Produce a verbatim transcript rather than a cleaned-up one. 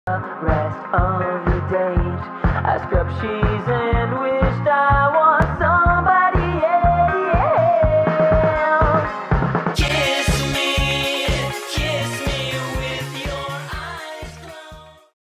rest of your date. I scrub cheese and